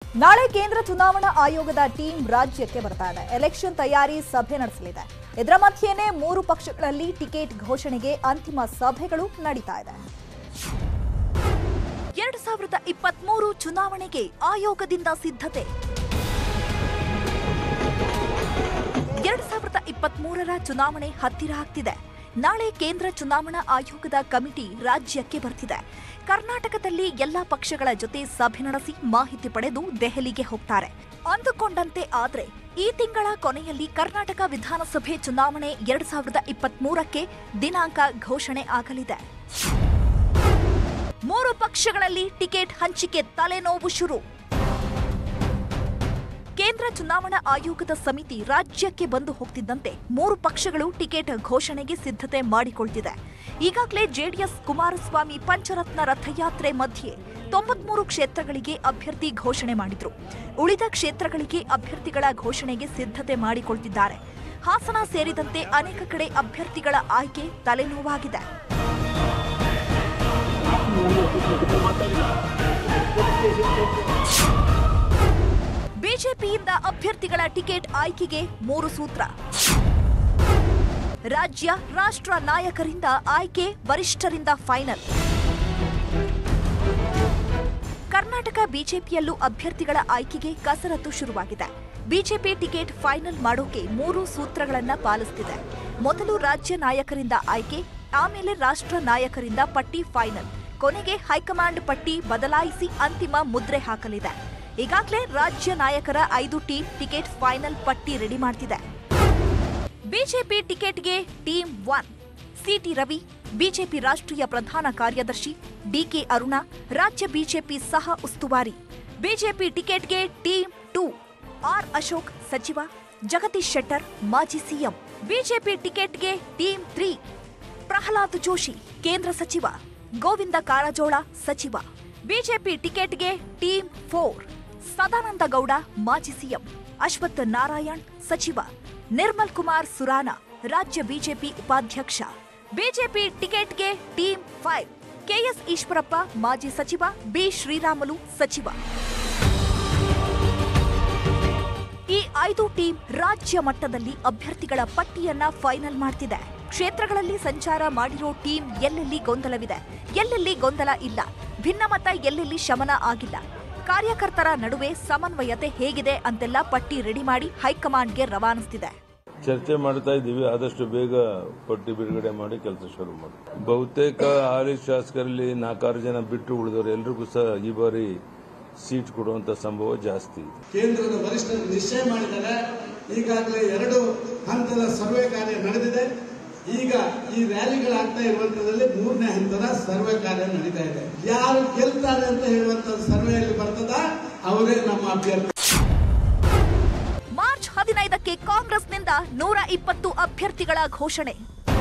ನಾಳೆ ಕೇಂದ್ರ ಚುನಾವಣಾ ಆಯೋಗದ ಟೀಮ್ ರಾಜ್ಯಕ್ಕೆ ಬರ್ತಾ ಇದೆ. ಎಲೆಕ್ಷನ್ ತಯಾರಿ ಸಭೆ ನಡೆಸಲಿದೆ. ಇದರ ಮಧ್ಯೆನೇ 3 ಪಕ್ಷಗಳಲ್ಲಿ ಟಿಕೆಟ್ ಘೋಷಣೆಗೆ ಅಂತಿಮ ಸಭೆಗಳು ನಡೀತಾ ಇದೆ. 2023 ಚುನಾವಣೆಗೆ ಆಯೋಗದಿಂದ ಸಿದ್ಧತೆ. 2023ರ ಚುನಾವಣೆ ಹತ್ತಿರ ಆಗ್ತಿದೆ. ನಾಳೆ ಕೇಂದ್ರ ಚುನಾವಣಾ ಆಯೋಗದ ಕಮಿಟಿ ರಾಜ್ಯಕ್ಕೆ ಬರ್ತಿದೆ. ಕರ್ನಾಟಕದಲ್ಲಿ ಎಲ್ಲಾ ಪಕ್ಷಗಳ ಜೊತೆ ಸಭೆ ನಡೆಸಿ ಮಾಹಿತಿ ಪಡೆದು ದೆಹಲಿಗೆ ಹೋಗ್ತಾರೆ. ಅಂದುಕೊಂಡಂತೆ ಆದ್ರೆ ಈ ತಿಂಗಳ ಕೊನೆಯಲ್ಲಿ ಕರ್ನಾಟಕ ವಿಧಾನಸಭೆ ಚುನಾವಣೆ 2023ಕ್ಕೆ ದಿನಾಂಕ ಘೋಷಣೆ ಆಗಲಿದೆ. 3 ಪಕ್ಷಗಳಲ್ಲಿ ಟಿಕೆಟ್ ಹಂಚಿಕೆ ತಲೆನೋವು ಶುರು. ಕೇಂದ್ರ ಚುನಾವಣಾ ಆಯೋಗದ ಸಮಿತಿ ರಾಜ್ಯಕ್ಕೆ ಬಂದು ಹೋಗ್ತಿದ್ದಂತೆ 3 ಪಕ್ಷಗಳು ಟಿಕೆಟ್ ಘೋಷಣೆಗೆ ಸಿದ್ಧತೆ ಮಾಡಿಕೊಳ್ತಿದೆ. ಈಗಾಗಲೇ ಜೆಡಿಎಸ್ ಕುಮಾರಸ್ವಾಮಿ ಪಂಚರತ್ನ ರಥಯಾತ್ರೆ ಮಧ್ಯೆ 93 ಕ್ಷೇತ್ರಗಳಿಗೆ ಅಭ್ಯರ್ಥಿ ಘೋಷಣೆ ಮಾಡಿದ್ರು. ಉಳಿದ ಕ್ಷೇತ್ರಗಳಿಗೆ ಅಭ್ಯರ್ಥಿಗಳ ಘೋಷಣೆಗೆ ಸಿದ್ಧತೆ ಮಾಡಿಕೊಳ್ತಿದ್ದಾರೆ. ಹಾಸನ ಸೇರಿದಂತೆ ಅನೇಕ ಕಡೆ ಅಭ್ಯರ್ಥಿಗಳ ಆಯ್ಕೆ ತಲೆನೋವಾಗಿದೆ. ಬಿಜೆಪಿಯಿಂದ ಅಭ್ಯರ್ಥಿಗಳ ಟಿಕೆಟ್ ಆಯ್ಕೆಗೆ 3 ಸೂತ್ರ. ರಾಜ್ಯ ರಾಷ್ಟ್ರ ನಾಯಕರಿಂದ ಆಯ್ಕೆ, ವರಿಷ್ಠರಿಂದ ಫೈನಲ್. ಕರ್ನಾಟಕ ಬಿಜೆಪಿಯಲ್ಲೂ ಅಭ್ಯರ್ಥಿಗಳ ಆಯ್ಕೆಗೆ ಕಸರತ್ತು ಶುರುವಾಗಿದೆ. ಬಿಜೆಪಿ ಟಿಕೆಟ್ ಫೈನಲ್ ಮಾಡೋಕೆ 3 ಸೂತ್ರಗಳನ್ನ ಪಾಲಿಸುತ್ತಿದೆ. ಮೊದಲು ರಾಜ್ಯ ನಾಯಕರಿಂದ ಆಯ್ಕೆ, ಆಮೇಲೆ ರಾಷ್ಟ್ರ ನಾಯಕರಿಂದ ಪಟ್ಟಿ ಫೈನಲ್, ಕೊನೆಗೆ ಹೈಕಮಾಂಡ್ ಪಟ್ಟಿ ಬದಲಾಯಿಸಿ ಅಂತಿಮ ಮುದ್ರೆ ಹಾಕಲಿದೆ. ಈಗಾಗಲೇ ರಾಜ್ಯ ನಾಯಕರ 5 ಟೀಮ್ ಟಿಕೆಟ್ ಫೈನಲ್ ಪಟ್ಟಿ ರೆಡಿ ಮಾಡ್ತಿದೆ. ಬಿಜೆಪಿ ಟಿಕೆಟ್ಗೆ ಟೀಮ್ 1 ಸಿಟಿ ರವಿ, ಬಿಜೆಪಿ ರಾಷ್ಟ್ರೀಯ ಪ್ರಧಾನ ಕಾರ್ಯದರ್ಶಿ, ಡಿಕೆ ಅರುಣ, ರಾಜ್ಯ ಬಿಜೆಪಿ ಸಹ ಉಸ್ತುವಾರಿ. ಬಿಜೆಪಿ ಟಿಕೆಟ್ಗೆ ಟೀಮ್ 2 ಆರ್ ಅಶೋಕ್, ಸಚಿವ, ಜಗದೀಶ್ ಶೆಟ್ಟರ್, ಮಾಜಿ ಸಿಎಂ. ಬಿಜೆಪಿ ಟಿಕೆಟ್ಗೆ ಟೀಮ್ 3 ಪ್ರಹ್ಲಾದ್ ಜೋಶಿ, ಕೇಂದ್ರ ಸಚಿವ, ಗೋವಿಂದ ಕಾರಜೋಳ, ಸಚಿವ. ಬಿಜೆಪಿ ಟಿಕೆಟ್ಗೆ ಟೀಮ್ 4 ಸದಾನಂದ ಗೌಡ, ಮಾಜಿ ಸಿಎಂ, ಅಶ್ವಥ್ ನಾರಾಯಣ್, ಸಚಿವ, ನಿರ್ಮಲ್ ಕುಮಾರ್ ಸುರಾನಾ, ರಾಜ್ಯ ಬಿಜೆಪಿ ಉಪಾಧ್ಯಕ್ಷ. ಬಿಜೆಪಿ ಟಿಕೆಟ್ಗೆ ಟೀಮ್ 5 ಕೆಎಸ್ ಈಶ್ವರಪ್ಪ, ಮಾಜಿ ಸಚಿವ, ಬಿ ಶ್ರೀರಾಮುಲು, ಸಚಿವ. ಈ 5 ಟೀಮ್ ರಾಜ್ಯ ಮಟ್ಟದಲ್ಲಿ ಅಭ್ಯರ್ಥಿಗಳ ಪಟ್ಟಿಯನ್ನ ಫೈನಲ್ ಮಾಡ್ತಿದೆ. ಕ್ಷೇತ್ರಗಳಲ್ಲಿ ಸಂಚಾರ ಮಾಡಿರೋ ಟೀಮ್ ಎಲ್ಲೆಲ್ಲಿ ಗೊಂದಲವಿದೆ, ಎಲ್ಲೆಲ್ಲಿ ಗೊಂದಲ ಇಲ್ಲ, ಭಿನ್ನಮತ ಎಲ್ಲೆಲ್ಲಿ ಶಮನ ಆಗಿಲ್ಲ, ಕಾರ್ಯಕರ್ತರ ನಡುವೆ ಸಮನ್ವಯತೆ ಹೇಗಿದೆ ಅಂತೆಲ್ಲ ಪಟ್ಟಿ ರೆಡಿ ಮಾಡಿ ಹೈಕಮಾಂಡ್ಗೆ ರವಾನಿಸುತ್ತಿದೆ. ಚರ್ಚೆ ಮಾಡ್ತಾ ಇದ್ದೀವಿ. ಆದಷ್ಟು ಬೇಗ ಪಟ್ಟಿ ಬಿಡುಗಡೆ ಮಾಡಿ ಕೆಲಸ ಶುರು ಮಾಡಿ. ಬಹುತೇಕ ಹಾಲಿ ಶಾಸಕರಲ್ಲಿ 4-6 ಜನ ಬಿಟ್ಟು ಉಳಿದವರು ಎಲ್ರಿಗೂ ಸಹ ಈ ಬಾರಿ ಸೀಟ್ ಕೊಡುವಂತ ಸಂಭವ ಜಾಸ್ತಿ ಇದೆ. ಕೇಂದ್ರದ ವರಿಷ್ಠರು ನಿಶ್ಚಯ ಮಾಡಿದ್ದಾರೆ. ಈಗಾಗಲೇ 2 ಹಂತದ ಸರ್ವೆ ಕಾರ್ಯ ನಡೆದಿದೆ. ಈಗ ಈ ರ್ಯಾಲಿಗಳಾಗ್ತಾ ಇರುವಂತದಲ್ಲಿ 3ನೇ ಹಂತದ ಸರ್ವೆ ಕಾರ್ಯ ನಡೀತಾ ಇದೆ. ಯಾರು ಗೆಲ್ತಾರೆ ಅಂತ ಹೇಳುವಂತ ಸರ್ವೆಯಲ್ಲಿ ಬರ್ತದ ಅವರೇ ನಮ್ಮ ಅಭ್ಯರ್ಥಿ. ಮಾರ್ಚ್ 15ಕ್ಕೆ ಕಾಂಗ್ರೆಸ್ನಿಂದ 120 ಅಭ್ಯರ್ಥಿಗಳ ಘೋಷಣೆ.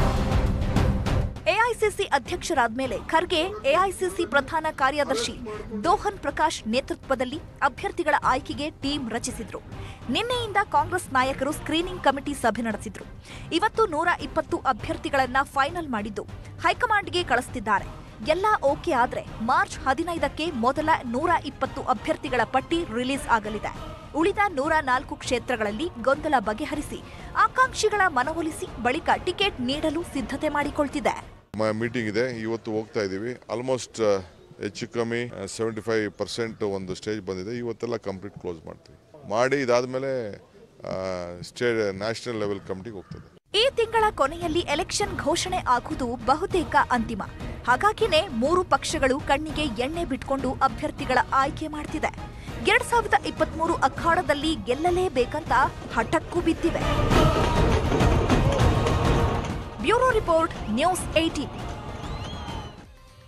ಎಐಸಿಸಿ ಅಧ್ಯಕ್ಷರಾದ ಮೇಲೆ ಖರ್ಗೆ ಎಐಸಿಸಿ ಪ್ರಧಾನ ಕಾರ್ಯದರ್ಶಿ ದೋಹನ್ ಪ್ರಕಾಶ್ ನೇತೃತ್ವದಲ್ಲಿ ಅಭ್ಯರ್ಥಿಗಳ ಆಯ್ಕೆಗೆ ಟೀಮ್ ರಚಿಸಿದ್ರು. ನಿನ್ನೆಯಿಂದ ಕಾಂಗ್ರೆಸ್ ನಾಯಕರು ಸ್ಕ್ರೀನಿಂಗ್ ಕಮಿಟಿ ಸಭೆ ನಡೆಸಿದ್ರು. ಇವತ್ತು 120 ಅಭ್ಯರ್ಥಿಗಳನ್ನ ಫೈನಲ್ ಮಾಡಿದ್ದು ಹೈಕಮಾಂಡ್ಗೆ ಕಳಿಸುತ್ತಿದ್ದಾರೆ. ಎಲ್ಲ ಓಕೆ ಆದ್ರೆ ಮಾರ್ಚ್ 15ಕ್ಕೆ ಮೊದಲ 120 ಅಭ್ಯರ್ಥಿಗಳ ಪಟ್ಟಿ ರಿಲೀಸ್ ಆಗಲಿದೆ. ಉಳಿದ 104 ಕ್ಷೇತ್ರಗಳಲ್ಲಿ ಗೊಂದಲ ಬಗೆಹರಿಸಿ ಆಕಾಂಕ್ಷಿಗಳ ಮನವೊಲಿಸಿ ಬಳಿಕ ಟಿಕೆಟ್ ನೀಡಲು ಸಿದ್ಧತೆ ಮಾಡಿಕೊಳ್ತಿದೆ. ಮೀಟಿಂಗ್ ಇದೆ, ಇವತ್ತು ಹೋಗ್ತಾ ಇದೀವಿ. ಆಲ್ಮೋಸ್ಟ್ ಹೆಚ್ಚು ಕಮ್ಮಿ 75% ಒಂದು ಸ್ಟೇಜ್ ಬಂದಿದೆ. ಇವತ್ತೆಲ್ಲ ಕಂಪ್ಲೀಟ್ ಕ್ಲೋಸ್ ಮಾಡಿ ಇದಾದ್ಮೇಲೆ ನ್ಯಾಷನಲ್ ಲೆವೆಲ್ ಕಮಿಟಿಗೆ ಹೋಗ್ತದೆ. ಈ ತಿಂಗಳ ಕೊನೆಯಲ್ಲಿ ಎಲೆಕ್ಷನ್ ಘೋಷಣೆ ಆಗುವುದು ಬಹುತೇಕ ಅಂತಿಮ. ಹಾಗಾಗಿನೇ 3 ಪಕ್ಷಗಳು ಕಣ್ಣಿಗೆ ಎಣ್ಣೆ ಬಿಟ್ಕೊಂಡು ಅಭ್ಯರ್ಥಿಗಳ ಆಯ್ಕೆ ಮಾಡ್ತಿದೆ. 2023 ಅಖಾಡದಲ್ಲಿ ಗೆಲ್ಲಲೇಬೇಕಂತ ಹಠಕ್ಕೂ ಬಿದ್ದಿವೆ. Bureau report, news 18.